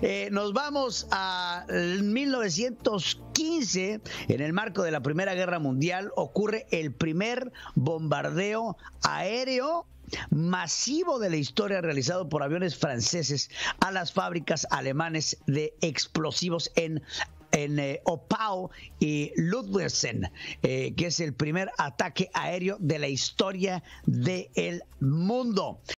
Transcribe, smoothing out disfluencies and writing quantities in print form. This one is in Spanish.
Nos vamos a 1915. En el marco de la Primera Guerra Mundial ocurre el primer bombardeo aéreo masivo de la historia realizado por aviones franceses a las fábricas alemanes de explosivos en Oppau y Ludwigshafen, que es el primer ataque aéreo de la historia del mundo.